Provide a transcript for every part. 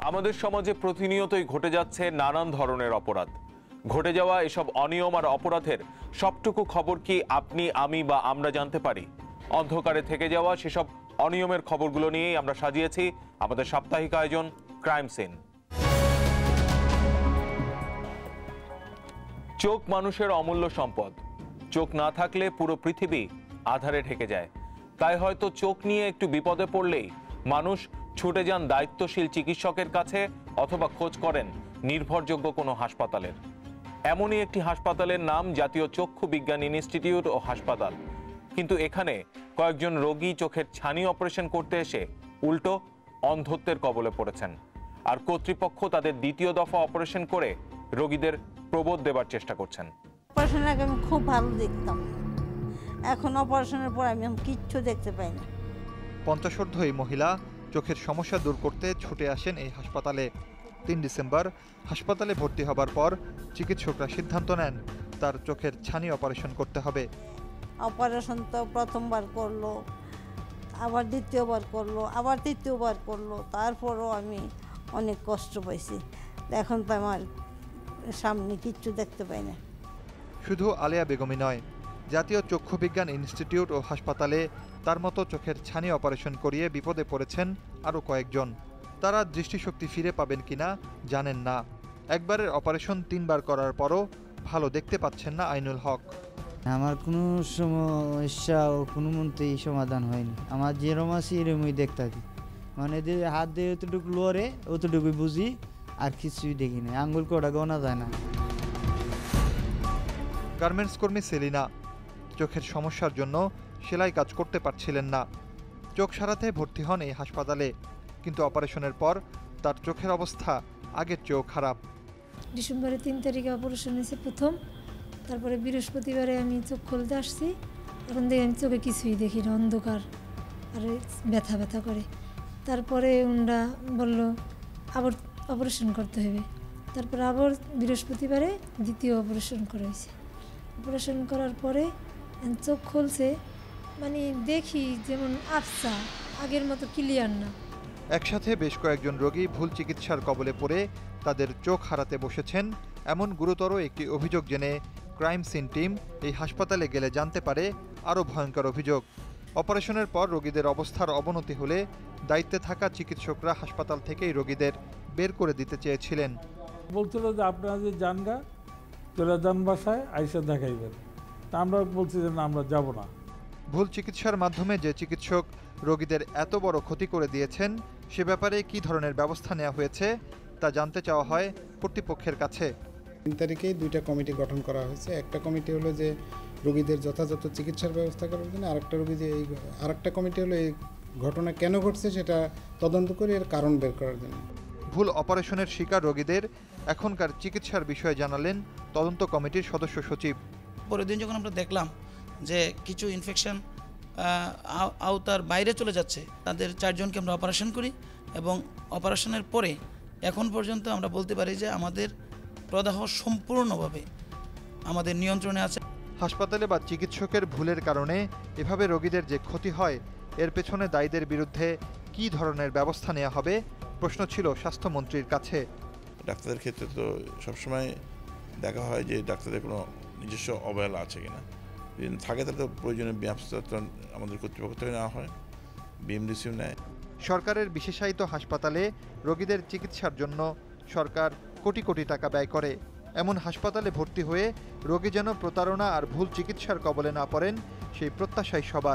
আমাদের সমাজে প্রতিনিয়তই ঘটে যাচ্ছে নানান ধরনের অপরাধ। ঘটে যাওয়া এসব অনিয়ম আর অপরাধের সবটুকু খবর কি আপনি, আমি বা আমরা জানতে পারি? অন্ধকারে থেকে যাওয়া সেসব অনিয়মের খবরগুলো নিয়েই আমরা সাজিয়েছি আমাদের সাপ্তাহিক আয়োজন ক্রাইম সিন। চোখ মানুষের অমূল্য সম্পদ। চোখ না থাকলে পুরো পৃথিবী আঁধারে ঢেকে যায়। তাই হয়তো চোখ নিয়ে একটু বিপদে পড়লেই মানুষ ছুটে যান দায়িত্বশীল চিকিৎসকের কাছে অথবা খোঁজ করেন নির্ভরযোগ্য কোনো হাসপাতালের। এমনই একটি হাসপাতালের নাম জাতীয় চক্ষু বিজ্ঞান ইনস্টিটিউট ও হাসপাতাল। কিন্তু এখানে কয়েকজন রোগী চোখের ছানি অপারেশন করতে এসে উল্টো অন্ধত্বের কবলে পড়েছেন। আর কর্তৃপক্ষ তাদের দ্বিতীয় দফা অপারেশন করে রোগীদের প্রবোধ দেবার চেষ্টা করছেন। অপারেশনের আগে আমি খুব ভালো দেখতাম, এখন অপারেশনের পর আমি কিচ্ছু দেখতে পাই না। 50 এই মহিলা চোখের সমস্যা দূর করতে ছুটে আসেন এই হাসপাতালে। 3 ডিসেম্বর হাসপাতালে ভর্তি হবার পর চিকিৎসকরা সিদ্ধান্ত নেন তার চোখের ছানি অপারেশন করতে হবে। অপারেশন তো প্রথমবার করলো, আবার দ্বিতীয়বার করলো, আবার তৃতীয়বার করলো, তারপরও আমি অনেক কষ্ট পাইছি। এখন তো আমার সামনে কিচ্ছু দেখতে পাই না। শুধু আলেয়া বেগমই নয়, জাতীয় চক্ষু বিজ্ঞান ইনস্টিটিউট ও হাসপাতালে তার মতো চোখের ছানি অপারেশন করিয়ে বিপদে পড়েছেন আরও কয়েকজন। তারা দৃষ্টিশক্তি ফিরে পাবেন কিনা জানেন না। একবারের অপারেশন 3 বার করার পরও ভালো দেখতে পাচ্ছেন না আইনুল হক। আমার কোনো সমস্যা ও কোনো মতেই সমাধান হয়নি। আমার যেরকম আছে এরকমই দেখতে থাকি, মানে যে হাত দিয়ে অতটুকু লোয়ারে অতটুকুই বুঝি, আর কিছুই দেখি না, আঙ্গুল কটা গোনা যায় না। গার্মেন্টস কর্মী সেলিনা চোখের সমস্যার জন্য সেলাই কাজ করতে পারছিলেন না। চোখ সারাতে ভর্তি হন এই হাসপাতালে, কিন্তু অপারেশনের পর তার চোখের অবস্থা আগের চেয়েও খারাপ। ডিসেম্বরের 3 তারিখে অপারেশন হয়েছে প্রথম, তারপরে বৃহস্পতিবারে আমি চোখ খুলতে আসছি। এখন দেখি আমি চোখে কিছুই দেখি না, অন্ধকার আর ব্যথা ব্যথা করে। তারপরে ওনারা বলল আবার অপারেশন করতে হবে। তারপরে আবার বৃহস্পতিবারে দ্বিতীয় অপারেশন করা হয়েছে। অপারেশন করার পরে চোখ খুলছে, মানে দেখি যেমন আফসা, আগের মতো ক্লিয়ার না। একসাথে বেশ কয়েকজন রোগী ভুল চিকিৎসার কবলে পড়ে তাদের চোখ হারাতে বসেছেন, এমন গুরুতর একটি অভিযোগ জেনে ক্রাইম সিন টিম এই হাসপাতালে গেলে জানতে পারে আরও ভয়ঙ্কর অভিযোগ। অপারেশনের পর রোগীদের অবস্থার অবনতি হলে দায়িত্বে থাকা চিকিৎসকরা হাসপাতাল থেকেই রোগীদের বের করে দিতে চেয়েছিলেন। বলছিল যে আপনারা যে যানগা চলে যান বাসায়, আইসা দেখাইবেন। তা আমরা বলছি যে না, আমরা যাব না। ভুল চিকিৎসার মাধ্যমে যে চিকিৎসক রোগীদের এত বড় ক্ষতি করে দিয়েছেন সে ব্যাপারে কী ধরনের ব্যবস্থা নেওয়া হয়েছে তা জানতে চাওয়া হয় কর্তৃপক্ষের কাছে। 3 তারিখেই 2টা কমিটি গঠন করা হয়েছে। একটা কমিটি হলো যে রোগীদের যথাযথ চিকিৎসার ব্যবস্থা করার জন্য, আরেকটা কমিটি হলো এই ঘটনা কেন ঘটছে সেটা তদন্ত করে এর কারণ বের করার জন্য। ভুল অপারেশনের শিকার রোগীদের এখনকার চিকিৎসার বিষয়ে জানালেন তদন্ত কমিটির সদস্য সচিব। পরের দিন যখন আমরা দেখলাম যে কিছু ইনফেকশন আওতার বাইরে চলে যাচ্ছে, তাদের 4 জনকে আমরা অপারেশন করি এবং অপারেশনের পরে এখন পর্যন্ত আমরা বলতে পারি যে আমাদের প্রদাহ সম্পূর্ণভাবে আমাদের নিয়ন্ত্রণে আছে। হাসপাতালে বা চিকিৎসকের ভুলের কারণে এভাবে রোগীদের যে ক্ষতি হয়, এর পেছনে দায়ীদের বিরুদ্ধে কী ধরনের ব্যবস্থা নেওয়া হবে প্রশ্ন ছিল স্বাস্থ্যমন্ত্রীর কাছে। ডাক্তারদের ক্ষেত্রে তো সবসময় দেখা হয় যে ডাক্তারদের কোনো নিজস্ব অবহেলা আছে কিনা, যদি থাকে তাহলে তো প্রয়োজনীয় ব্যবস্থা আমাদের কর্তৃপক্ষ থেকে নেওয়া হয়, বিএমডিসিও নেয়। সরকারের বিশেষায়িত হাসপাতালে রোগীদের চিকিৎসার জন্য সরকার কোটি কোটি টাকা ব্যয় করে। এমন হাসপাতালে ভর্তি হয়ে রোগী যেন প্রতারণা আর ভুল চিকিৎসার কবলে না পড়েন সেই প্রত্যাশাই সবার।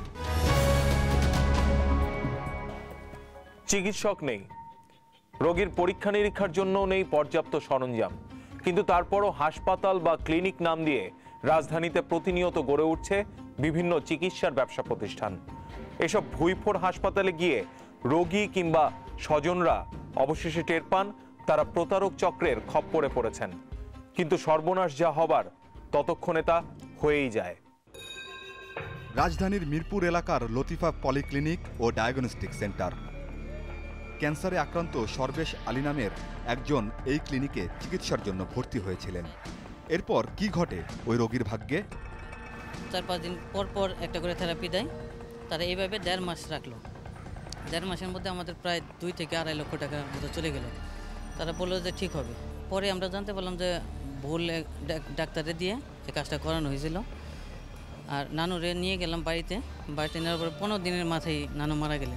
চিকিৎসক নেই, রোগীর পরীক্ষা নিরীক্ষার জন্য নেই পর্যাপ্ত সরঞ্জাম, কিন্তু তারপরও হাসপাতাল বা ক্লিনিক নাম দিয়ে রাজধানীতে প্রতিনিয়ত গড়ে উঠছে বিভিন্ন চিকিৎসার ব্যবসা প্রতিষ্ঠান। এসব ভুইফোড় হাসপাতালে গিয়ে রোগী কিংবা স্বজনরা অবশেষে টের পান তারা প্রতারক চক্রের খপ্পরে পড়েছেন। কিন্তু সর্বনাশ যা হবার ততক্ষণে তা হয়েই যায়। রাজধানীর মিরপুর এলাকার লতিফা পলিক্লিনিক ও ডায়াগনস্টিক সেন্টার। ক্যান্সারে আক্রান্ত সর্বেশ আলী নামের একজন এই ক্লিনিকে চিকিৎসার জন্য ভর্তি হয়েছিলেন। এরপর কি ঘটে ওই রোগীর ভাগ্যে? 4-5 দিন পর পর একটা করে থেরাপি দেয়। তারা এইভাবে 1.5 মাস রাখলো। 1.5 মাসের মধ্যে আমাদের প্রায় 2 থেকে 2.5 লক্ষ টাকার মতো চলে গেল। তারা বললো যে ঠিক হবে। পরে আমরা জানতে পারলাম যে ভুল ডাক্তারে দিয়ে এই কাজটা করানো হয়েছিল। আর নানুরে নিয়ে গেলাম বাড়িতে নেওয়ার পরে 15 দিনের মাথায় নানু মারা গেলেন।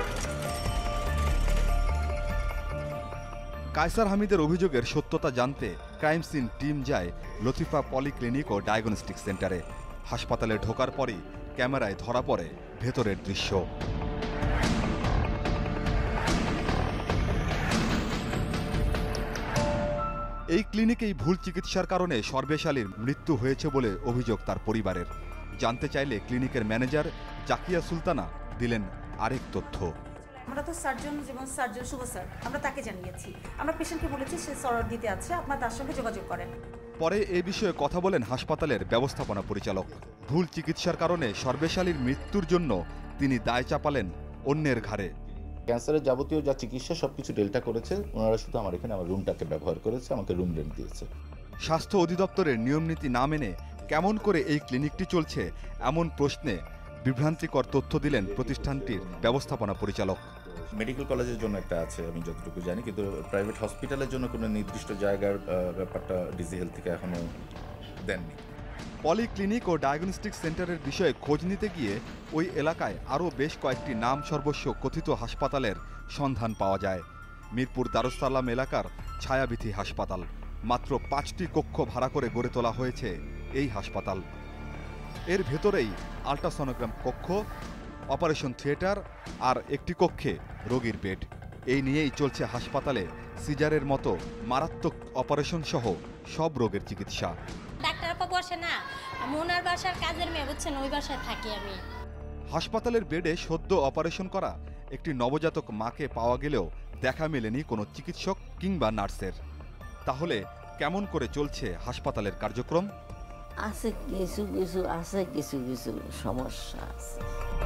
কায়সার হামিদের অভিযোগের সত্যতা জানতে ক্রাইম সিন টিম যায় লতিফা পলিক্লিনিক ও ডায়াগনস্টিক সেন্টারে। হাসপাতালে ঢোকার পরই ক্যামেরায় ধরা পড়ে ভেতরের দৃশ্য। এই ক্লিনিকেই ভুল চিকিৎসার কারণে সর্বেশ আলীর মৃত্যু হয়েছে বলে অভিযোগ তার পরিবারের। জানতে চাইলে ক্লিনিকের ম্যানেজার জাকিয়া সুলতানা দিলেন আরেক তথ্য। আমরা তো সার্জন যেমন সার্জন শুভ স্যার, আমরা তাকে জানিয়েছি, আমরা পেশেন্টকে বলেছি সে সরর দিতে আছে, আপনার তার সঙ্গে যোগাযোগ করেন। পরে এ বিষয়ে কথা বলেন হাসপাতালের ব্যবস্থাপনা পরিচালক। ভুল চিকিৎসার কারণে সর্বেশ আলীর মৃত্যুর জন্য তিনি দায় চাপালেন অন্যের ঘাড়ে। ক্যান্সারের যাবতীয় যা চিকিৎসা সবকিছু ডেল্টা করেছে, ওনারা শুধু আমার এখানে আমার রুমটাকে ব্যবহার করেছে, আমাকে রুম রেন্ট দিয়েছে। স্বাস্থ্য অধিদপ্তরের নিয়মনীতি না মেনে কেমন করে এই ক্লিনিকটি চলছে এমন প্রশ্নে বিভ্রান্তিকর তথ্য দিলেন প্রতিষ্ঠানটির ব্যবস্থাপনা পরিচালক। মেডিকেল কলেজের জন্য একটা আছে আমি যতটুকু জানি, কিন্তু প্রাইভেট হসপিটালের জন্য কোনো নির্দিষ্ট জায়গার ব্যাপারটা ডিসি হেলথ থেকে এখনো দেননি। পলিক্লিনিক ও ডায়াগনস্টিক সেন্টারের বিষয়ে খোঁজ নিতে গিয়ে ওই এলাকায় আরও বেশ কয়েকটি নাম সর্বস্ব কথিত হাসপাতালের সন্ধান পাওয়া যায়। মিরপুর দারুস সালাম এলাকার ছায়াবিথি হাসপাতাল। মাত্র 5টি কক্ষ ভাড়া করে গড়ে তোলা হয়েছে এই হাসপাতাল। এর ভেতরেই আল্ট্রাসনোগ্রাম কক্ষ, অপারেশন থিয়েটার আর একটি কক্ষে রোগীর বেড। এই নিয়েই চলছে হাসপাতালে সিজারের মতো মারাত্মক অপারেশন সহ সব রোগের চিকিৎসা। ডাক্তার আপা বসে না, আমি ওনার বাসার কাজের মেয়ে, বুঝছেন, ওই বাসায় থাকি আমি। হাসপাতালের বেডে সদ্য অপারেশন করা একটি নবজাতক মাকে পাওয়া গেলেও দেখা মেলেনি কোনো চিকিৎসক কিংবা নার্সের। তাহলে কেমন করে চলছে হাসপাতালের কার্যক্রম? আছে কিছু সমস্যা আছে।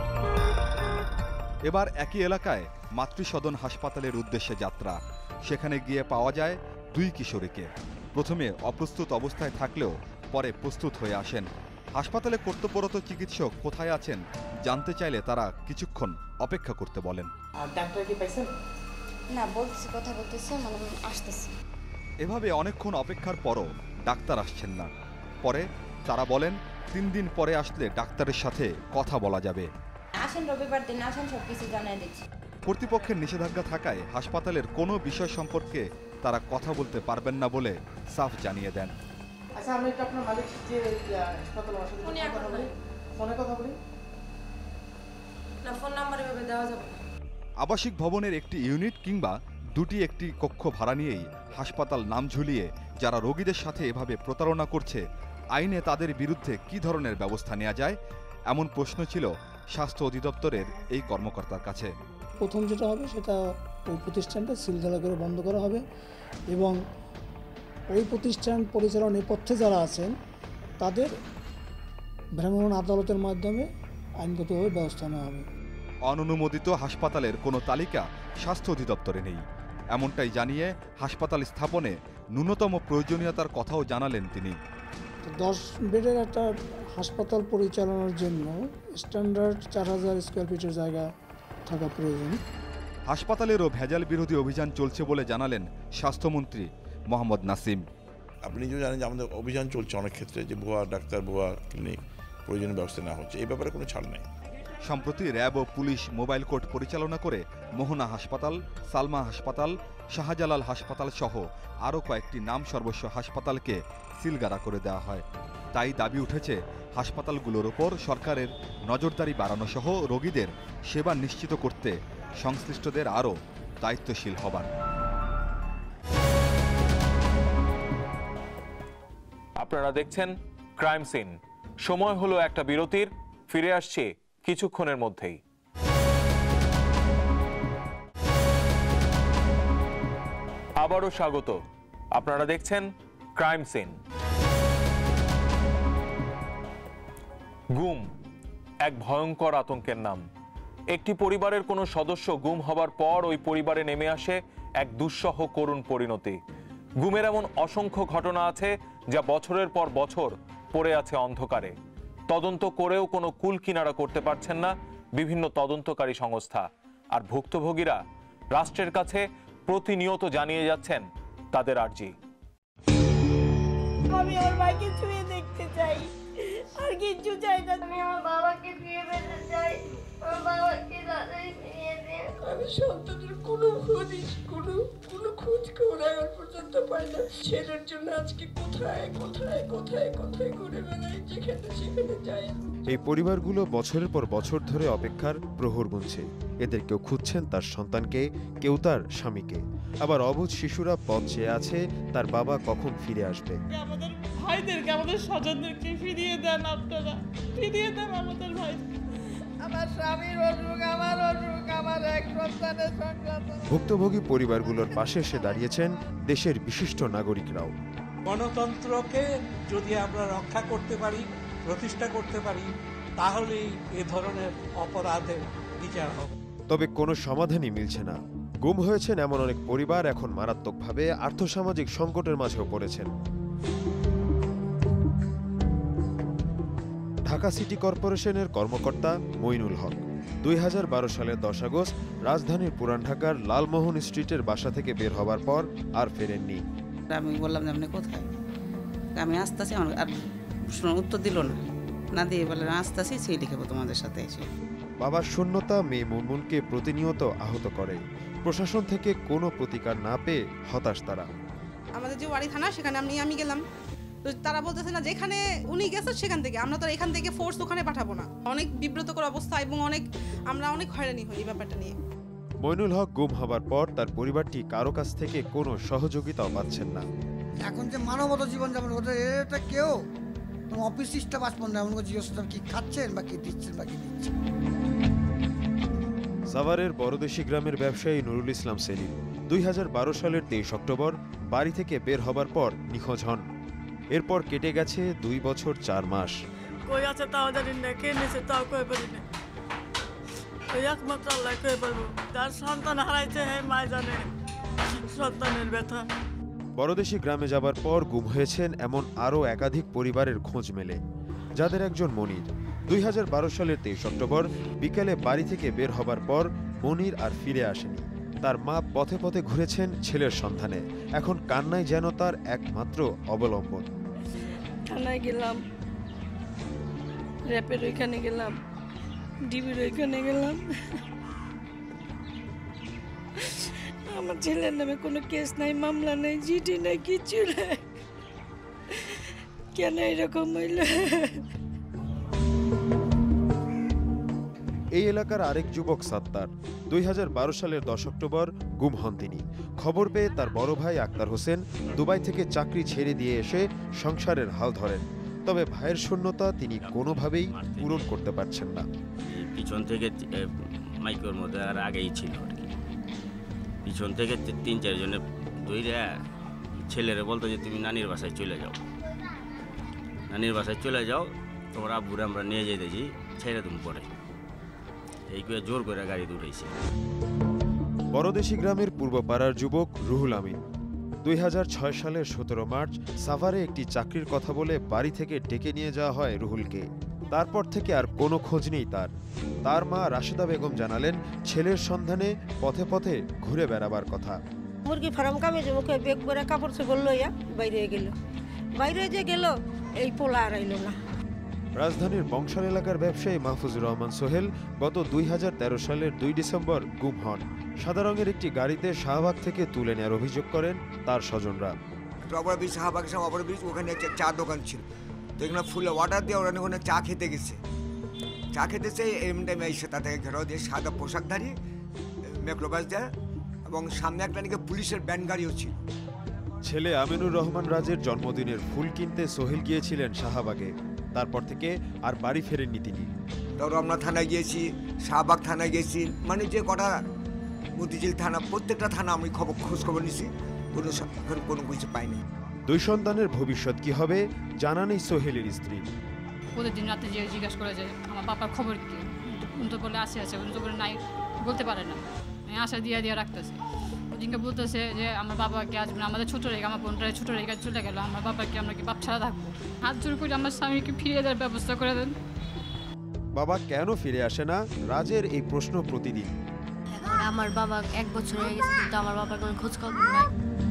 এবার একই এলাকায় মাতৃসদন হাসপাতালের উদ্দেশ্যে যাত্রা। সেখানে গিয়ে পাওয়া যায় 2 কিশোরীকে। প্রথমে অপ্রস্তুত অবস্থায় থাকলেও পরে প্রস্তুত হয়ে আসেন। হাসপাতালে কর্তব্যরত চিকিৎসক কোথায় আছেন জানতে চাইলে তারা কিছুক্ষণ অপেক্ষা করতে বলেন। ডাক্তার কি পাইছেন? না, বলতেছি, কথা বলতেছি, মানে আসতেছি। এভাবে অনেকক্ষণ অপেক্ষার পরও ডাক্তার আসছেন না। পরে তারা বলেন 3 দিন পরে আসলে ডাক্তারের সাথে কথা বলা যাবে। আসেন রবিবার দিন, আসেন, সব কিছু জানাই দিচ্ছি। কর্তৃপক্ষের নিষেধাজ্ঞা থাকায় হাসপাতালের কোনো বিষয় সম্পর্কে তারা কথা বলতে পারবেন না বলে সাফ জানিয়ে দেন। আচ্ছা, আমি একটু আপনার মালিক যে হাসপাতাল আসলে ফোনে কথা বলি না, ফোন নাম্বার এভাবে দেওয়া যাবে না। আবাসিক ভবনের একটি ইউনিট কিংবা 2টি একটি কক্ষ ভাড়া নিয়েই হাসপাতাল নাম ঝুলিয়ে যারা রোগীদের সাথে এভাবে প্রতারণা করছে, আইনে তাদের বিরুদ্ধে কী ধরনের ব্যবস্থা নেওয়া যায় এমন প্রশ্ন ছিল স্বাস্থ্য অধিদপ্তরের এই কর্মকর্তার কাছে। প্রথম যেটা হবে সেটা ওই প্রতিষ্ঠানটা সিলগালা করে বন্ধ করা হবে এবং ওই প্রতিষ্ঠান পরিচালনা নেপথ্যে যারা আছেন তাদের ভ্রাম্যমাণ আদালতের মাধ্যমে আইনগতভাবে ব্যবস্থা নেওয়া হবে। অননুমোদিত হাসপাতালের কোনো তালিকা স্বাস্থ্য অধিদপ্তরে নেই এমনটাই জানিয়ে হাসপাতাল স্থাপনে ন্যূনতম প্রয়োজনীয়তার কথাও জানালেন তিনি। 10 বেডের একটা হাসপাতাল পরিচালনার জন্য স্ট্যান্ডার্ড 4000 স্কোয়ার ফিটের জায়গা থাকা প্রয়োজন। হাসপাতালেরও ভেজাল বিরোধী অভিযান চলছে বলে জানালেন স্বাস্থ্যমন্ত্রী মোহাম্মদ নাসিম। আপনি যে জানেন যে আমাদের অভিযান চলছে অনেক ক্ষেত্রে, যে ভুয়া ডাক্তার, ভুয়া ক্লিনিক প্রয়োজনীয় ব্যবস্থা নেওয়া হচ্ছে, এই ব্যাপারে কোনো ছাড় নেই। সম্প্রতি র্যাব ও পুলিশ মোবাইল কোর্ট পরিচালনা করে মোহনা হাসপাতাল, সালমা হাসপাতাল, শাহজালাল হাসপাতাল সহ আরও কয়েকটি নাম সর্বস্ব হাসপাতালকে সিলগালা করে দেওয়া হয়। তাই দাবি উঠেছে হাসপাতালগুলোর ওপর সরকারের নজরদারি বাড়ানো সহ রোগীদের সেবা নিশ্চিত করতে সংশ্লিষ্টদের আরও দায়িত্বশীল হবার। আপনারা দেখছেন ক্রাইম সিন। সময় হলো একটা বিরতির, ফিরে আসছে কিছুক্ষণের মধ্যেই। আবারও স্বাগত। আপনারা দেখছেন ক্রাইম সিন। গুম এক ভয়ঙ্কর আতঙ্কের নাম। একটি পরিবারের কোনো সদস্য গুম হবার পর ওই পরিবারে নেমে আসে এক দুঃসহ করুণ পরিণতি। গুমের এমন অসংখ্য ঘটনা আছে যা বছরের পর বছর পড়ে আছে অন্ধকারে। তদন্ত করেও কোনো কুল কিনারা করতে পারছেন না বিভিন্ন তদন্তকারী সংস্থা। আর ভুক্তভোগীরা রাষ্ট্রের কাছে প্রতিনিয়ত জানিয়ে যাচ্ছেন তাদের আর্জি। আমি আমার ভাইকে ছুঁয়ে দেখতে চাই, আর কিছু চাই না। আমি আমার বাবাকে ছুঁয়ে পেতে চাই, আমার বাবাকে তাড়াতাড়ি ফিরিয়ে দিন। আমি সন্তানের কোনো খোঁজ খবর এখন পর্যন্ত পাই না। ছেলের জন্য আজকে কোথায় ঘুরে বেড়াই, যেখানে সেখানে যাই। এই পরিবারগুলো বছরের পর বছর ধরে অপেক্ষার প্রহর গুনছে। এদের কেউ খুঁজছেন তার সন্তানকে, কেউ তার স্বামীকে, আবার অবুঝ শিশুরা পথ চেয়ে আছে তার বাবা কখন ফিরে আসবে। আমাদের ভাইদেরকে, আমাদের স্বজনদেরকে ফিরিয়ে দেন আপনারা, ফিরিয়ে দেন আমাদের ভাই। আমার স্বামীর অসুখ, আমার অসুখ, আমার এক সন্তানের সংসার। ভুক্তভোগী পরিবারগুলোর পাশে এসে দাঁড়িয়েছেন দেশের বিশিষ্ট নাগরিকরাও। গণতন্ত্রকে যদি আমরা রক্ষা করতে পারি, প্রতিষ্ঠা করতে পারি, তাহলেই এ ধরনের অপরাধের বিচার হবে। তবে কোনো সমাধানই মিলছে না। গুম হয়েছেন এমন অনেক পরিবার এখন মারাত্মকভাবে আর্থসামাজিক সংকটের মাঝেও পড়েছেন। ঢাকা সিটি কর্পোরেশনের কর্মকর্তা মইনুল হক 2012 সালের 10 আগস্ট রাজধানীর পুরান ঢাকার লালমোহন স্ট্রিটের বাসা থেকে বের হবার পর আর ফেরেননি। আমি বললাম যে আপনি কোথায়? আমি আসতেছি, আমার আর উত্তর দিল না দিয়ে বললেন আসতেছি, সেই লিখেবো তোমাদের সাথে এসে। বাবার শূন্যতা মেয়ে মুনমুনকে প্রতিনিয়ত আহত করে। প্রশাসন থেকে কোনো প্রতিকার না পেয়ে হতাশ তারা। আমাদের যে ওয়ারি থানা, সেখানে আমি গেলাম, তো তারা বলতেছে না যেখানে উনি গেছেন সেখান থেকে, আমরা তো এখান থেকে ফোর্স ওখানে পাঠাবো না। অনেক বিব্রতকর অবস্থা এবং আমরা অনেক হয়রানি হই এই ব্যাপারটা নিয়ে। মইনুল হক গুম হবার পর তার পরিবারটি কারো কাছ থেকে কোনো সহযোগিতাও পাচ্ছেন না। এখন যে মানবতা জীবনযাপন করতে, এটা কেউ অফিস স্টাফ আসবেন না, এমন জিজ্ঞেস কি খাচ্ছেন বা কি দিচ্ছেন বা কি দিচ্ছেন। সাভারের বড়দেশি গ্রামের ব্যবসায়ী নুরুল ইসলাম সেলিম 2012 সালের 23 অক্টোবর বাড়ি থেকে বের হবার পর নিখোঁজ হন। এরপর কেটে গেছে 2 বছর 4 মাস। কই আছে তাও জানি না, কে নিছে তাও কই পারি না। ওই একমাত্র আল্লাহ কই পারবো। তার সন্তান হারাইছে, হ্যাঁ মা জানে সন্তানের ব্যথা। বড়দেশি গ্রামে যাবার পর গুম হয়েছেন এমন আরও একাধিক পরিবারের খোঁজ মেলে, যাদের একজন মনির। 2012 সালের 23 অক্টোবর বিকেলে বাড়ি থেকে বের হবার পর মনির আর ফিরে আসেনি। তার মা পথে পথে ঘুরেছেন ছেলের সন্ধানে। এখন কান্নাই যেন তার একমাত্র অবলম্বন। থানায় গেলাম, র্যাপের ওইখানে গেলাম, ডিবির ওইখানে গেলাম। আমার ছেলের নামে কোনো কেস নাই, মামলা নেই, জিডি নেই, কিছু নেই। কেন এরকম হইল? এই এলাকার আরেক যুবক সাত্তার 2012 সালের 10 অক্টোবর গুম হন তিনি। খবর পেয়ে তার বড় ভাই আক্তার হোসেন দুবাই থেকে চাকরি ছেড়ে দিয়ে এসে সংসারের হাল ধরেন। তবে ভাইয়ের শূন্যতা তিনি কোনোভাবেই পূরণ করতে পারছেন না। পিছন থেকে মাইকের মধ্যে আর আগেই ছিল আর কি, পিছন থেকে 3-4 জনে ধইরা ছেলেরে বলতো যে তুমি নানির বাসায় চলে যাও, নানির বাসায় চলে যাও, তোমার আব্বুরে আমরা নিয়ে যেতেছি, ছেড়ে তুমি পরে। এই করে জোর করে গাড়ি দৌড়াইছে। বড়দেশি গ্রামের পূর্বপাড়ার যুবক রুহুল আমিন 2006 সালের 17 মার্চ সাভারে একটি চাকরির কথা বলে বাড়ি থেকে ডেকে নিয়ে যাওয়া হয় রুহুলকে। তারপর থেকে আর কোনো খোঁজ নেই তার মা রাশেদা বেগম জানালেন ছেলের সন্ধানে পথে পথে ঘুরে বেড়াবার কথা। মুরগি ফার্ম কামে যে মুখে বেগ করে কাপড় চোপড় লইয়া বাইরে যে গেল এই পোলা আর আইল না। রাজধানীর বংশাল এলাকার ব্যবসায়ী মাহফুজুর রহমান সোহেল গত 2013 সালের 2 ডিসেম্বর গুম হন। সাদা রঙের একটি গাড়িতে শাহবাগ থেকে তুলে নেওয়ার অভিযোগ করেন তার স্বজনরা। শাহবাগ ওখানে একটা চা দোকান ছিল, তো এখানে ফুলে অর্ডার দিয়ে ওরা ওখানে চা খেতে গেছে। চা খেতেছে এমন টাইমে এসে তাদেরকে ঘেরাও দিয়ে সাদা পোশাকধারী মেক্রোবাস দেয় এবং সামনে একটা নাকি পুলিশের ব্যান্ড গাড়িও ছিল। ছেলে আমিনুর রহমান রাজের জন্মদিনের ফুল কিনতে সোহেল গিয়েছিলেন শাহবাগে। তারপর থেকে আর বাড়ি ফেরেননি তিনি। ধরো আমরা থানায় গিয়েছি, শাহবাগ থানায় গেছি, মানে যে কটা মতিঝিল থানা, প্রত্যেকটা থানা আমি খোঁজ খবর নিছি, কোনো কিছু পাইনি। 2 সন্তানের ভবিষ্যৎ কি হবে জানা নেই সোহেলের স্ত্রী। প্রতিদিন রাতে যে জিজ্ঞাসা করে যে আমার বাবার খবর কি, উনি বলে আছে, উনি তো বলে নাই, বলতে পারে না, আশা দিয়ে রাখতেছে। ওদিনকে বলতেছে যে আমার বাবাকে আসবে না, আমাদের ছোটো রেখে, আমার বোনটা ছোটো রেখে চলে গেল, আমার বাবাকে আমরা কি বাপ ছাড়া থাকবো? হাত জোর করে আমার স্বামীকে ফিরিয়ে দেওয়ার ব্যবস্থা করে দেন। বাবা কেন ফিরে আসে না, রাজের এই প্রশ্ন প্রতিদিন। আমার বাবা 1 বছর হয়ে গেছে, কিন্তু আমার বাবার কোনো খোঁজ খবর নাই।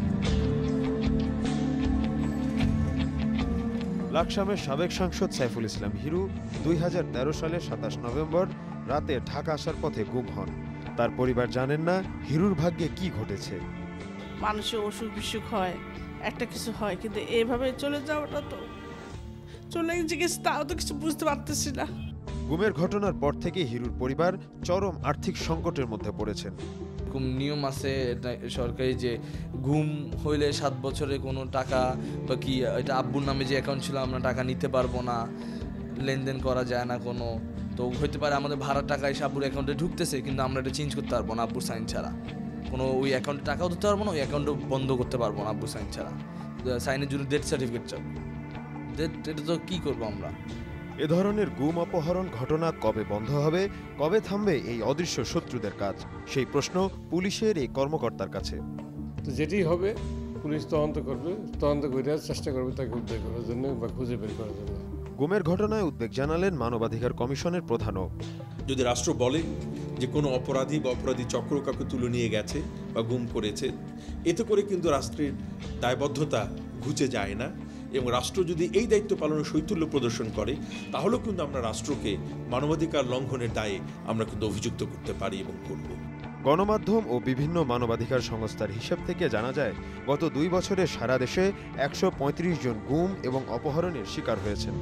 লাকসামের সাবেক সাংসদ সাইফুল ইসলাম হিরু 2013 সালের 27 নভেম্বর রাতে ঢাকা আসার পথে গুম হন। তার পরিবার জানেন না হিরুর ভাগ্যে কি ঘটেছে। মানুষের অসুখ বিসুখ হয়, একটা কিছু হয়, কিন্তু এভাবে চলে যাওয়াটা তো চলে গেছে, তাও তো কিছু বুঝতে পারতেছি না। গুমের ঘটনার পর থেকে হিরুর পরিবার চরম আর্থিক সংকটের মধ্যে পড়েছেন। এরকম নিয়ম আছে সরকারি যে গুম হইলে 7 বছরে কোনো টাকা বা কি এটা আব্বুর নামে যে অ্যাকাউন্ট ছিল আমরা টাকা নিতে পারবো না, লেনদেন করা যায় না কোনো। তো হইতে পারে আমাদের ভাড়ার টাকা এসে আব্বুর অ্যাকাউন্টে ঢুকতেছে, কিন্তু আমরা এটা চেঞ্জ করতে পারবো না আব্বুর সাইন ছাড়া। কোনো ওই অ্যাকাউন্টে টাকাও দিতে পারবো না, ওই অ্যাকাউন্টও বন্ধ করতে পারবো না আব্বুর সাইন ছাড়া। সাইনের জন্য ডেথ সার্টিফিকেট চাবো, এটা তো কী করবো আমরা? এ ধরনের গুম অপহরণ ঘটনা কবে বন্ধ হবে, কবে থামবে এই অদৃশ্য শত্রুদের কাজ, সেই প্রশ্ন পুলিশের এই কর্মকর্তার কাছে। তো যেটি হবে পুলিশ তদন্ত করবে, তদন্ত করে চেষ্টা করবে তাকে উদ্ধার করার জন্য বা খুঁজে বের করার জন্য। গুমের ঘটনায় উদ্বেগ জানালেন মানবাধিকার কমিশনের প্রধানও। যদি রাষ্ট্র বলে যে কোনো অপরাধী বা অপরাধী চক্র কাউকে তুলে নিয়ে গেছে বা গুম করেছে, এতে করে কিন্তু রাষ্ট্রের দায়বদ্ধতা ঘুচে যায় না, এবং রাষ্ট্র যদি এই দায়িত্ব পালনের শৈথল্য প্রদর্শন করে, তাহলেও কিন্তু আমরা রাষ্ট্রকে মানবাধিকার লঙ্ঘনের দায়ে আমরা কিন্তু অভিযুক্ত করতে পারি এবং করব। গণমাধ্যম ও বিভিন্ন মানবাধিকার সংস্থার হিসাব থেকে জানা যায়, গত 2 বছরে সারা দেশে 135 জন গুম এবং অপহরণের শিকার হয়েছেন।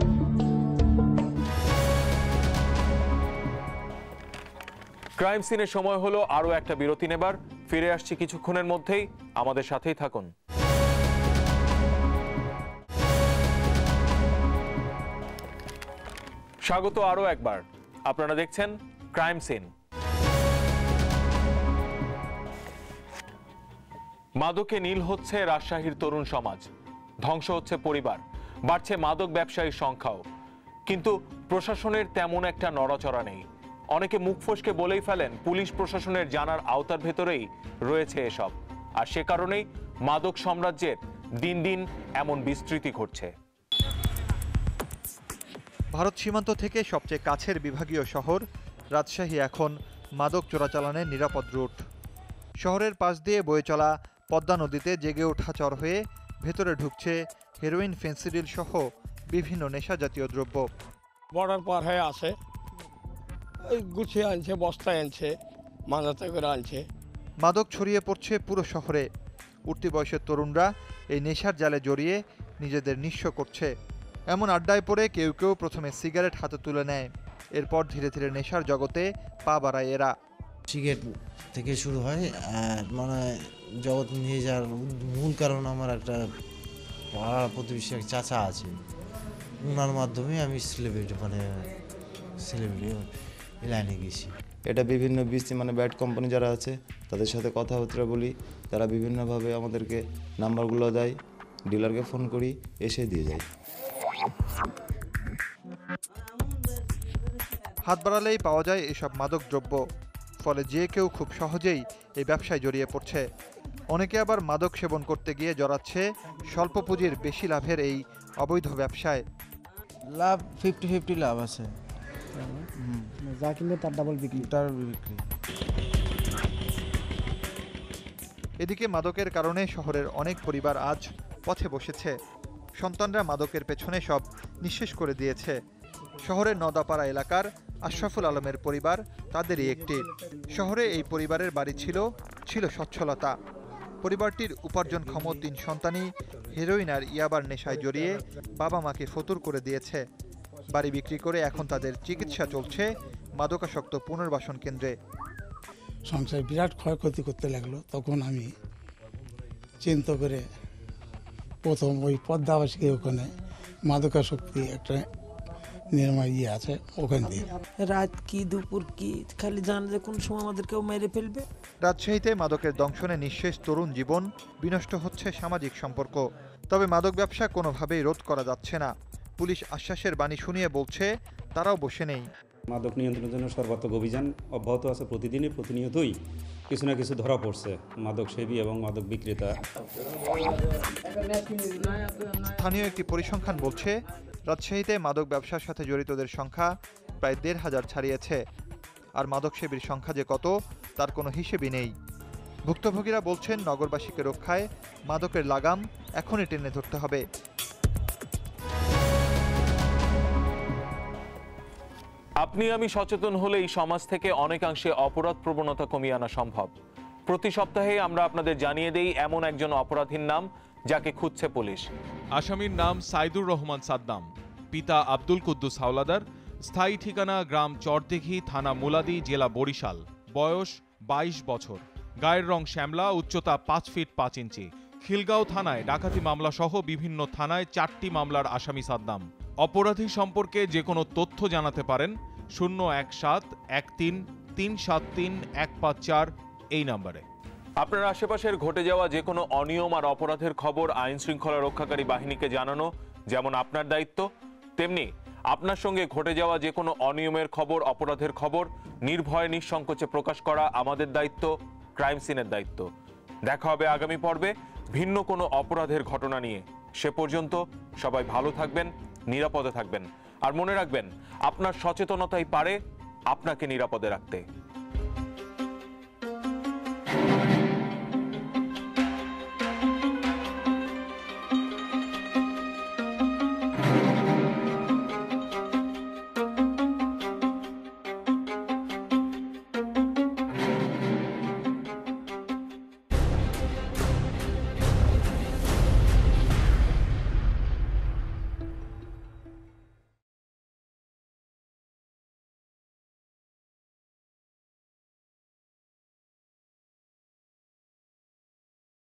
ক্রাইম সিনের সময় হলো আরও একটা বিরতি নেবার। ফিরে আসছি কিছুক্ষণের মধ্যেই, আমাদের সাথেই থাকুন। স্বাগত আরও একবার, আপনারা দেখছেন ক্রাইম সিন। মাদকে নীল হচ্ছে রাজশাহীর তরুণ সমাজ, ধ্বংস হচ্ছে পরিবার, বাড়ছে মাদক ব্যবসায়ীর সংখ্যাও। কিন্তু প্রশাসনের তেমন একটা নড়াচড়া নেই। অনেকে মুখ ফসকে বলেই ফেলেন পুলিশ প্রশাসনের জানার আওতার ভেতরেই রয়েছে এসব, আর সে কারণেই মাদক সাম্রাজ্যের দিন দিন এমন বিস্তৃতি ঘটছে। ভারত সীমান্ত থেকে সবচেয়ে কাছের বিভাগীয় শহর রাজশাহী এখন মাদক চোরাচালানের নিরাপদ রুট। শহরের পাশ দিয়ে বয়ে চলা পদ্মা নদীতে জেগে ওঠা চর হয়ে ভেতরে ঢুকছে হেরোইন, ফেন্সিডিল সহ বিভিন্ন নেশা জাতীয় দ্রব্য। বর্ডার পার হয়ে আসে, ওই গুছিয়ে আনছে, বস্তায় আনছে, মাজাতে করে আনছে। মাদক ছড়িয়ে পড়ছে পুরো শহরে। উঠতি বয়সের তরুণরা এই নেশার জালে জড়িয়ে নিজেদের নিঃস্ব করছে। এমন আড্ডায় পড়ে কেউ কেউ প্রথমে সিগারেট হাতে তুলে নেয়, এরপর ধীরে ধীরে নেশার জগতে পা বাড়ায় এরা। সিগারেট থেকে শুরু হয়, আর মানে জগৎ নিয়ে যাওয়ার মূল কারণ আমার একটা পাড়া প্রতিবেশী এক চাচা আছে, ওনার মাধ্যমে আমি সেলিব্রিটি লাইনে গেছি। এটা বিভিন্ন বিসি মানে ব্যাড কোম্পানি যারা আছে তাদের সাথে কথাবার্তা বলি, তারা বিভিন্নভাবে আমাদেরকে নাম্বারগুলো দেয়, ডিলারকে ফোন করি, এসে দিয়ে যায়। হাত বাড়ালেই পাওয়া যায় এসব মাদক দ্রব্য, ফলে যে কেউ খুব সহজেই এই ব্যবসায় জড়িয়ে পড়ছে। অনেকে আবার মাদক সেবন করতে গিয়ে জড়াচ্ছে স্বল্প পুঁজির বেশি লাভের এই অবৈধ ব্যবসায়। লাভ 50-50 লাভ আছে, যা কিনবে তার ডাবল বিক্রি। এদিকে মাদকের কারণে শহরের অনেক পরিবার আজ পথে বসেছে। সন্তানরা মাদকের পেছনে সব নিঃশেষ করে দিয়েছে। শহরের নদাপাড়া এলাকার আশরাফুল আলমের পরিবার তাদেরই একটি। শহরে এই পরিবারের বাড়ি ছিল সচ্ছলতা। পরিবারটির উপার্জনক্ষম 3 সন্তানই হেরোইন আর ইয়াবার নেশায় জড়িয়ে বাবা মাকে ফতুর করে দিয়েছে। বাড়ি বিক্রি করে এখন তাদের চিকিৎসা চলছে মাদকাসক্ত পুনর্বাসন কেন্দ্রে। সংসার বিরাট ক্ষয়ক্ষতি করতে লাগলো, তখন আমি চিন্তা করে প্রথম ওই পদ্মাবাসীকে ওখানে মাদকাসক্তি একটা নির্ময় আছে, ওখান দিয়ে রাত কি দুপুর কি খালি জানে যে কোন সময় আমাদের কেউ মেরে ফেলবে। রাজশাহীতে মাদকের দংশনে নিঃশেষ তরুণ জীবন, বিনষ্ট হচ্ছে সামাজিক সম্পর্ক। তবে মাদক ব্যবসা কোনোভাবেই রোধ করা যাচ্ছে না। পুলিশ আশ্বাসের বাণী শুনিয়ে বলছে তারাও বসে নেই। মাদক নিয়ন্ত্রণের জন্য সর্বাত্মক অভিযান অব্যাহত আছে। প্রতিনিয়তই কিছু না কিছু ধরা পড়ছে মাদক সেবী এবং মাদক বিক্রেতা। স্থানীয় একটি পরিসংখ্যান বলছে রাজশাহীতে মাদক ব্যবসার সাথে জড়িতদের সংখ্যা প্রায় ১৫০০ ছাড়িয়েছে। আর মাদক সেবীর সংখ্যা যে কত তার কোনো হিসেবই নেই। ভুক্তভোগীরা বলছেন, নগরবাসীকে রক্ষায় মাদকের লাগাম এখনই টেনে ধরতে হবে। আপনি আমি সচেতন হলেই সমাজ থেকে অনেকাংশে অপরাধ প্রবণতা কমিয়ে আনা সম্ভব। প্রতি সপ্তাহে আমরা আপনাদের জানিয়ে দেই এমন একজন অপরাধীর নাম যাকে খুঁজছে পুলিশ। আসামির নাম সাইদুর রহমান সাদ্দাম, পিতা আব্দুল কুদ্দুস হাওলাদার, স্থায়ী ঠিকানা গ্রাম চরদিঘি, থানা মুলাদি, জেলা বরিশাল, বয়স 22 বছর, গায়ের রং শ্যামলা, উচ্চতা 5 ফিট 5 ইঞ্চি। খিলগাঁও থানায় ডাকাতি মামলা সহ বিভিন্ন থানায় 4টি মামলার আসামি সাদ্দাম। অপরাধী সম্পর্কে যে কোনো তথ্য জানাতে পারেন 017-13-373-154 এই নম্বরে। আপনার আশেপাশের ঘটে যাওয়া যে কোনো অনিয়ম আর অপরাধের খবর আইন শৃঙ্খলা রক্ষাকারী বাহিনীকে জানানো যেমন আপনার দায়িত্ব, তেমনি আপনার সঙ্গে ঘটে যাওয়া যে কোনো অনিয়মের খবর, অপরাধের খবর নির্ভয়ে নিঃসংকোচে প্রকাশ করা আমাদের দায়িত্ব, ক্রাইম সিনের দায়িত্ব। দেখা হবে আগামী পর্বে ভিন্ন কোনো অপরাধের ঘটনা নিয়ে। সে পর্যন্ত সবাই ভালো থাকবেন, নিরাপদে থাকবেন, আর মনে রাখবেন আপনার সচেতনতাই পারে আপনাকে নিরাপদে রাখতে।